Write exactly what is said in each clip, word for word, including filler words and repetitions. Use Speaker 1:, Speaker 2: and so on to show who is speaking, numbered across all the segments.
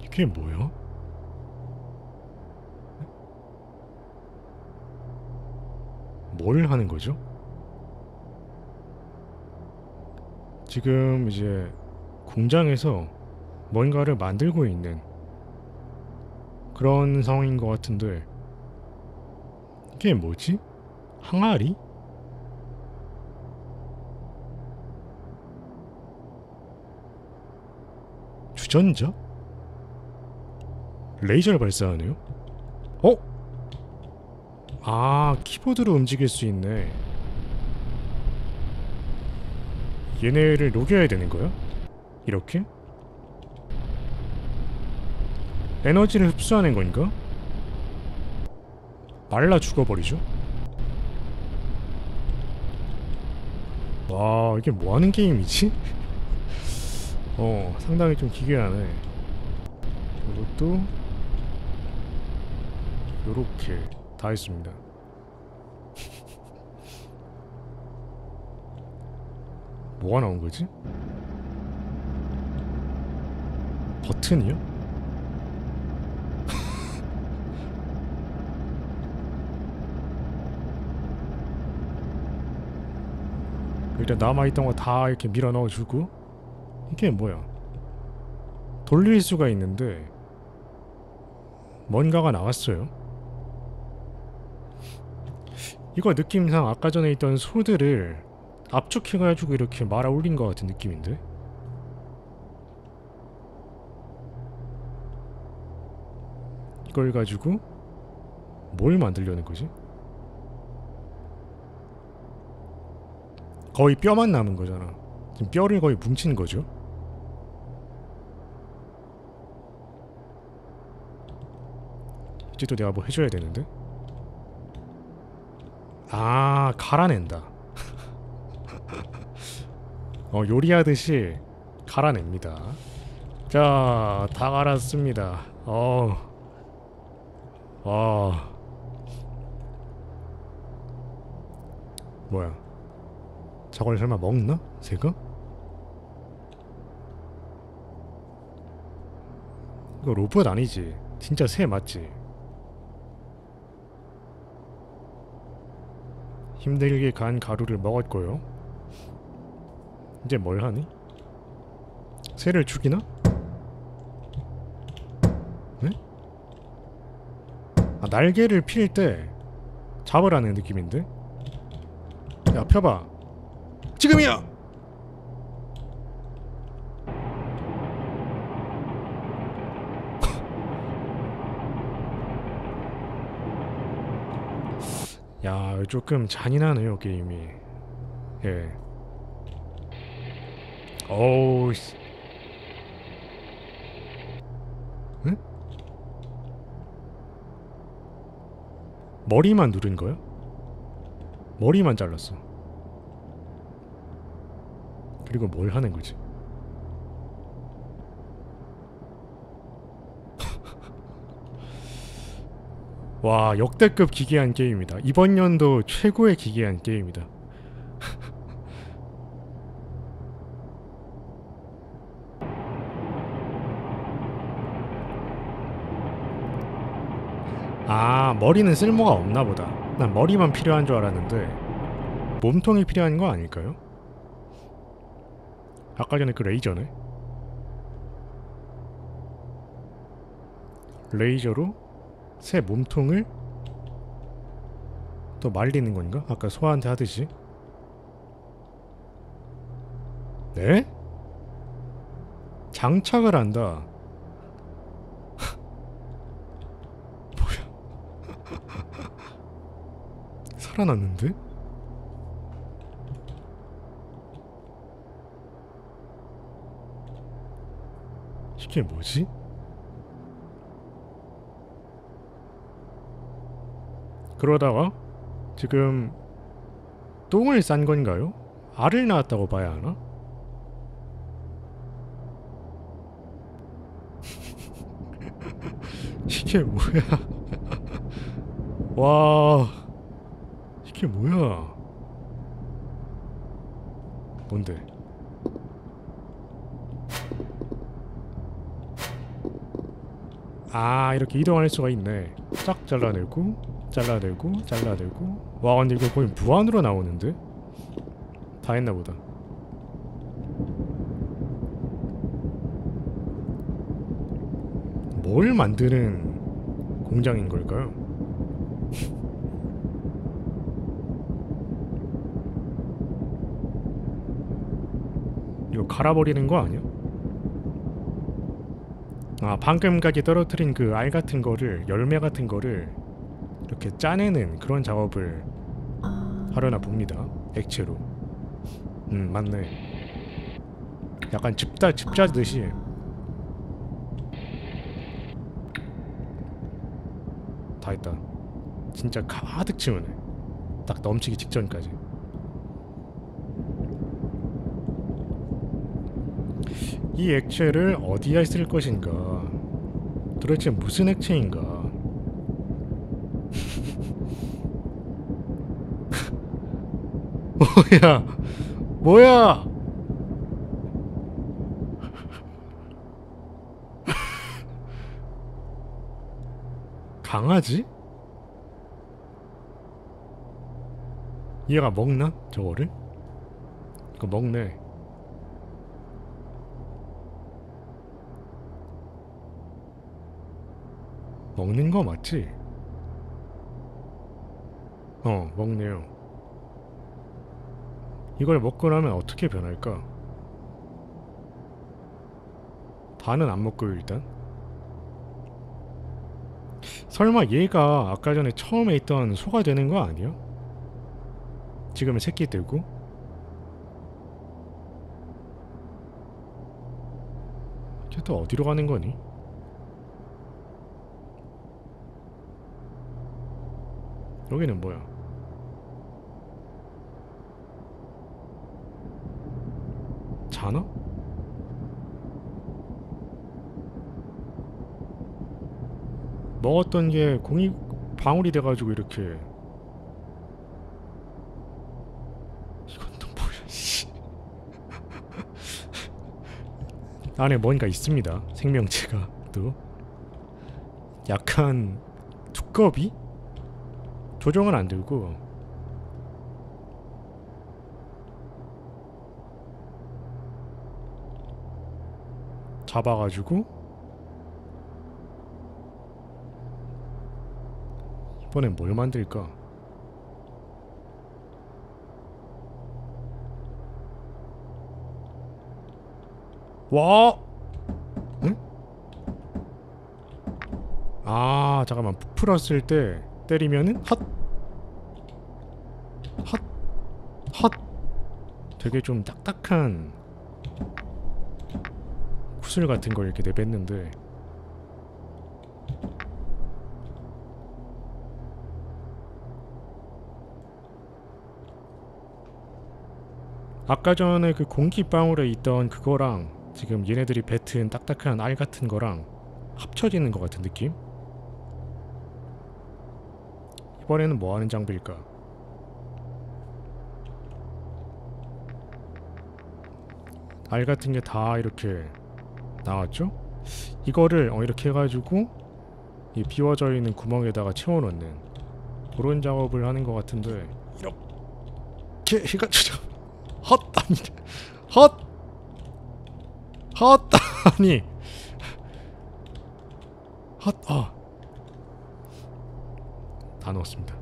Speaker 1: 이게 뭐야? 뭘 하는 거죠? 지금 이제 공장에서 뭔가를 만들고 있는 그런 상황인 것 같은데 이게 뭐지? 항아리? 주전자? 레이저를 발사하네요? 어? 아, 키보드로 움직일 수 있네. 얘네를 녹여야 되는 거야? 이렇게? 에너지를 흡수하는 건가? 말라 죽어버리죠? 와, 이게 뭐하는 게임이지? 어, 상당히 좀 기괴하네. 이것도 요렇게 다 했습니다. 뭐가 나온 거지? 버튼이요? 일단 남아있던 거 다 이렇게 밀어 넣어주고. 이게 뭐야? 돌릴 수가 있는데 뭔가가 나왔어요. 이거 느낌상 아까 전에 있던 소들을 압축해가지고 이렇게 말아 올린 것 같은 느낌인데? 이걸 가지고 뭘 만들려는 거지? 거의 뼈만 남은 거잖아. 지금 뼈를 거의 뭉친 거죠? 이제 또 내가 뭐 해줘야 되는데? 아, 갈아낸다. 어, 요리하듯이 갈아냅니다. 자, 다 갈았습니다. 어, 어, 뭐야? 저걸 설마 먹나? 새가? 이거 로봇 아니지? 진짜 새 맞지? 힘들게 간 가루를 먹었고요. 이제 뭘 하니? 새를 죽이나? 네? 아, 날개를 필 때 잡으라는 느낌인데? 야, 펴봐. 지금이야! 야, 조금 잔인하네요, 게임이. 예. 어우, 씨. 응? 머리만 누른 거야? 머리만 잘랐어. 그리고 뭘 하는 거지? 와, 역대급 기괴한 게임이다. 이번 연도 최고의 기괴한 게임이다. 아, 머리는 쓸모가 없나 보다. 난 머리만 필요한 줄 알았는데 몸통이 필요한 거 아닐까요? 아까 전에 그 레이저네. 레이저로 새 몸통을 또 말리는 건가? 아까 소한테 하듯이. 네? 장착을 한다. 뭐야? 살아났는데? 이게 뭐지? 그러다가 지금 똥을 싼 건가요? 알을 낳았다고 봐야 하나? 이게 뭐야? 와, 이게 뭐야? 뭔데? 아 이렇게 이동할 수가 있네. 쫙 잘라내고 잘라내고 잘라내고. 와 근데 이거 거의 무한으로 나오는데? 다 했나보다. 뭘 만드는 공장인 걸까요? 이거 갈아버리는 거 아니야? 아 방금까지 떨어뜨린 그 알 같은 거를, 열매 같은 거를 이렇게 짜내는 그런 작업을 하려나 봅니다. 액체로. 음 맞네. 약간 즙다 즙짜듯이. 다 했다. 진짜 가득 채우네. 딱 넘치기 직전까지. 이 액체를 어디에 쓸 것인가? 도대체 무슨 액체인가? 뭐야? 뭐야? 강아지? 얘가 먹나? 저거를? 이거 먹네. 먹는 거 맞지? 어, 먹네요. 이걸 먹고 나면 어떻게 변할까? 다는 안 먹고요, 일단. 설마 얘가 아까 전에 처음에 있던 소가 되는 거 아니야? 지금은 새끼 들고? 걔 또 어디로 가는 거니? 여기는 뭐야? 자나? 먹었던 게 공이 방울이 돼가지고 이렇게. 이건 또 뭐야 씨. 안에 뭔가 있습니다. 생명체가 또 약간 두꺼비? 조종은 안 들고 잡아가지고 이번엔 뭘 만들까? 와! 응? 아 잠깐만, 풀었을 때 때리면은 핫! 핫! 핫! 되게 좀 딱딱한 구슬 같은 걸 이렇게 내뱉는데 아까 전에 그 공기방울에 있던 그거랑 지금 얘네들이 뱉은 딱딱한 알 같은 거랑 합쳐지는 것 같은 느낌? 이번에는 뭐 하는 장비일까? 알 같은 게 다 이렇게 나왔죠? 이거를 어 이렇게 해가지고 이 비워져 있는 구멍에다가 채워넣는 그런 작업을 하는 것 같은데, 이렇게 해가지고 헛! 아니 헛! 헛! 아니 헛! 아 다 넣었습니다.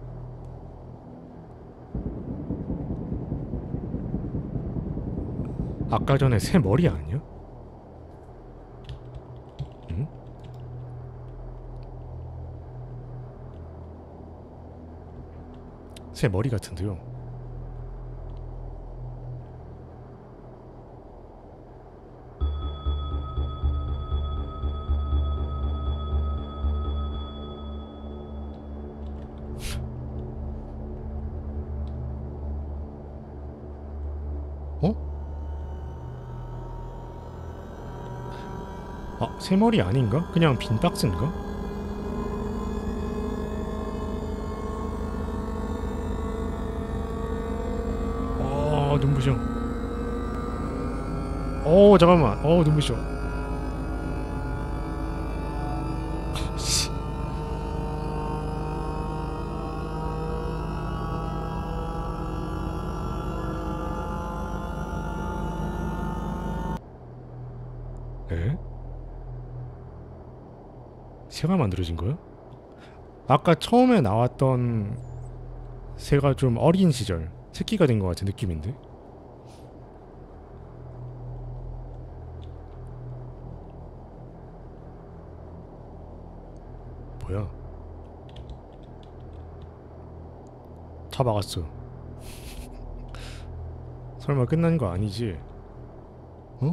Speaker 1: 아까 전에 새 머리 아니야? 응? 새 머리 같은데요. 어? 아, 새 머리 아닌가? 그냥 빈 박스인가? 아, 눈부셔. 어, 잠깐만. 어, 눈부셔. 에? 새가 만들어진 거야? 아까 처음에 나왔던 새가 좀 어린 시절 새끼가 된 것 같은 느낌인데? 뭐야? 차 막았어. 설마 끝난 거 아니지? 어?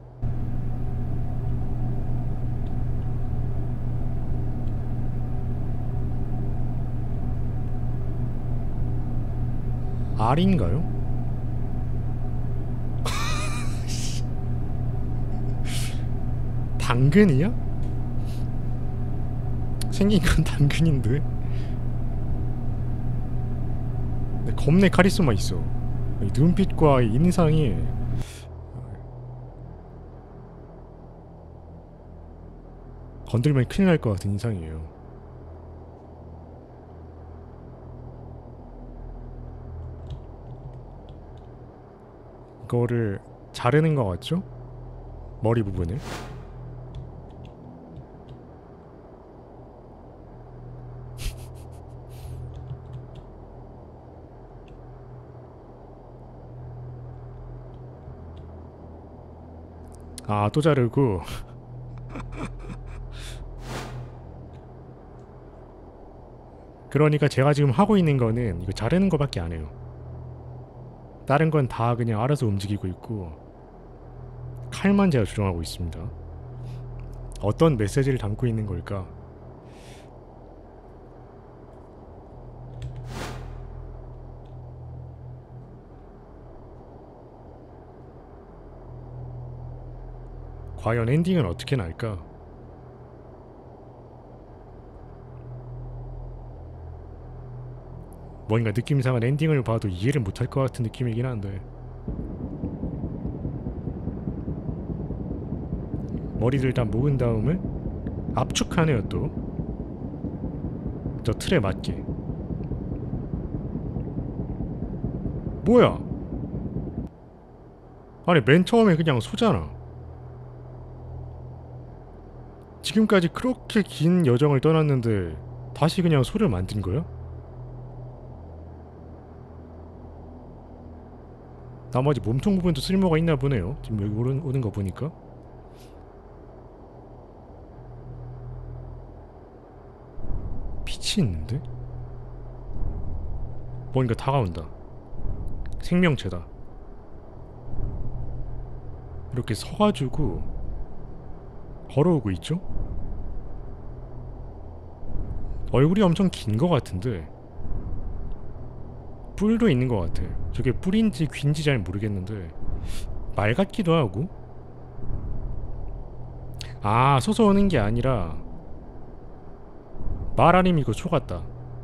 Speaker 1: 알인가요? 당근이야? 생긴 건 당근인데. 근데 겁내 카리스마 있어. 이 눈빛과 이 인상이 건들면 큰일 날 것 같은 인상이에요. 이거를 자르는 것 같죠? 머리 부분을. 아, 또 자르고. 그러니까 제가 지금 하고 있는 거는 이거 자르는 거밖에 안 해요. 다른 건 다 그냥 알아서 움직이고 있고 칼만 제가 조정하고 있습니다. 어떤 메시지를 담고 있는 걸까? 과연 엔딩은 어떻게 날까? 뭔가 느낌상은 엔딩을 봐도 이해를 못할 것 같은 느낌이긴 한데 머리를 다 모은 다음에 압축하네요. 또 저 틀에 맞게. 뭐야? 아니 맨 처음에 그냥 소잖아. 지금까지 그렇게 긴 여정을 떠났는데 다시 그냥 소를 만든 거야? 나머지 몸통 부분도 쓸모가 있나 보네요. 지금 여기 오는, 오는 거 보니까. 빛이 있는데? 뭔가 다가온다. 생명체다. 이렇게 서가지고 걸어오고 있죠? 얼굴이 엄청 긴 거 같은데 뿔도 있는 것 같아. 저게 뿔인지 귀인지 잘 모르겠는데 말 같기도 하고. 아, 서서 오는 게 아니라 말 아님 이거 소 같다.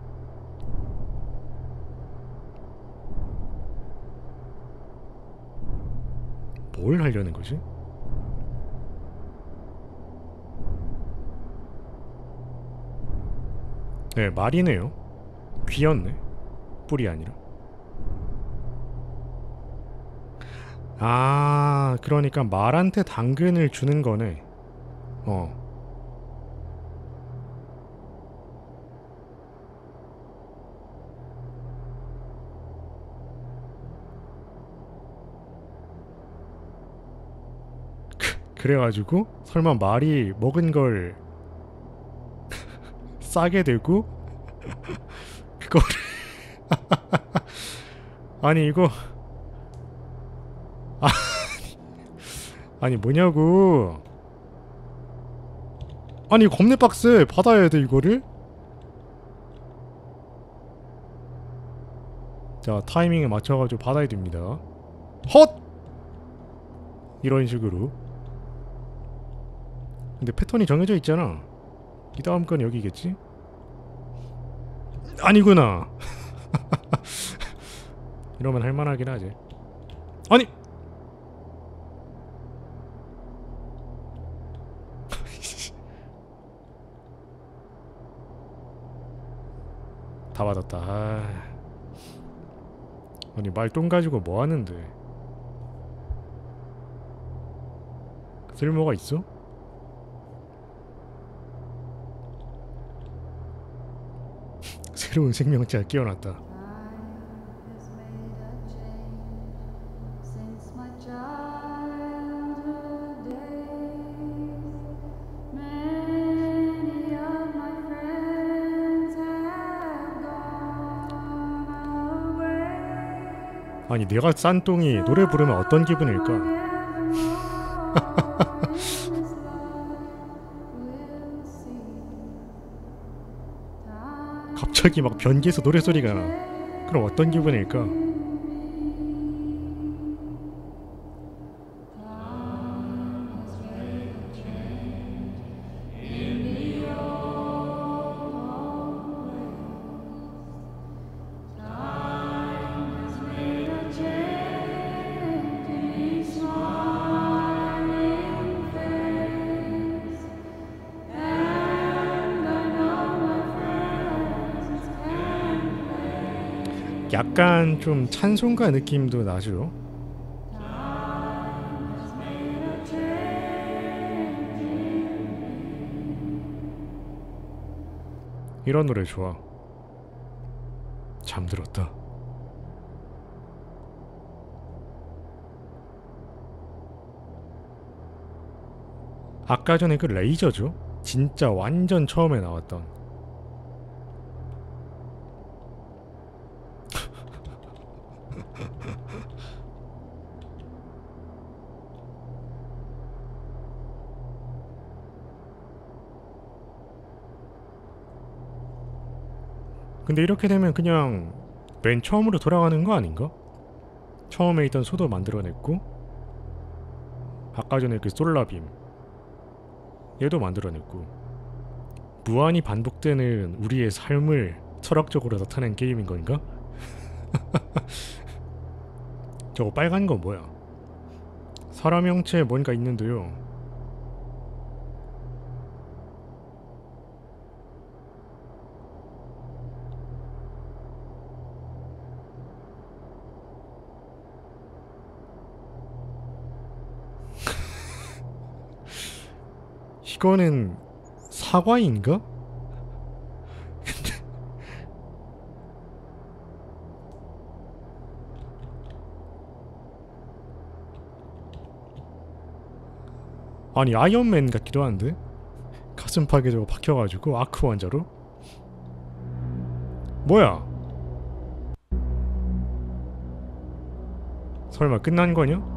Speaker 1: 뭘 하려는 거지? 네, 말이네요. 귀였네. 뿔이 아니라. 아, 그러니까 말한테 당근을 주는 거네. 어. 그래가지고 설마 말이 먹은 걸 싸게 되고 그거를 아니 이거 아, 아니 뭐냐고. 아니 겁내 빡세. 받아야 돼 이거를. 자, 타이밍에 맞춰가지고 받아야 됩니다. 헛! 이런 식으로. 근데 패턴이 정해져 있잖아. 이 다음 건 여기겠지? 아니구나. 이러면 할만하긴 하지. 아니! 다 받았다. 아... 아니 말똥 가지고 뭐 하는데. 쓸모가 있어? 새로운 생명체가 깨어났다. 아니 내가 싼 똥이 노래 부르면 어떤 기분일까? 갑자기 막 변기에서 노래소리가 나. 그럼 어떤 기분일까? 약간 좀 찬송가 느낌도 나죠. 이런 노래 좋아. 잠들었다. 아까 전에 그 레이저죠? 진짜 완전 처음에 나왔던. 근데 이렇게 되면 그냥 맨 처음으로 돌아가는 거 아닌가? 처음에 있던 소도 만들어냈고 아까 전에 그 솔라빔 얘도 만들어냈고 무한히 반복되는 우리의 삶을 철학적으로 나타낸 게임인 건가? 저거 빨간 거 뭐야? 사람 형체에 뭔가 있는데요. 이거는 사과인가? 근데 아니 아이언맨 같기도 한데 가슴팍에 저거 박혀가지고 아크 환자로? 뭐야? 설마 끝난 거냐?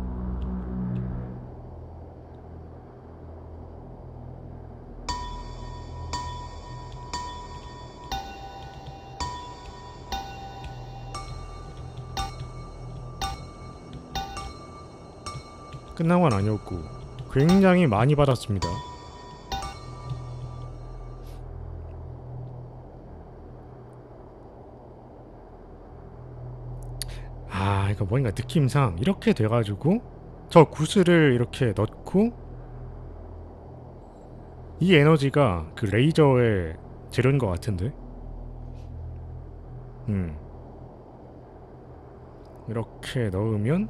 Speaker 1: 끝난 건 아니었고 굉장히 많이 받았습니다. 아 이거 뭔가 느낌상 이렇게 돼가지고 저 구슬을 이렇게 넣고 이 에너지가 그 레이저의 재료인 것 같은데 음 이렇게 넣으면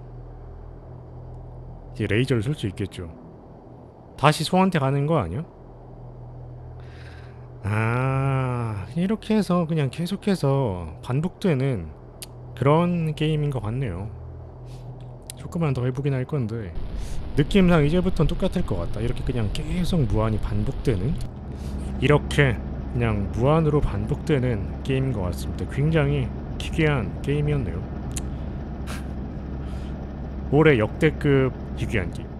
Speaker 1: 이제 레이저를 쏠 수 있겠죠. 다시 소한테 가는 거 아니야? 아 이렇게 해서 그냥 계속해서 반복되는 그런 게임인 것 같네요. 조금만 더 해보긴 할 건데 느낌상 이제부터는 똑같을 것 같다. 이렇게 그냥 계속 무한히 반복되는 이렇게 그냥 무한으로 반복되는 게임인 것 같습니다. 굉장히 기괴한 게임이었네요. 올해 역대급 기괴한 게임.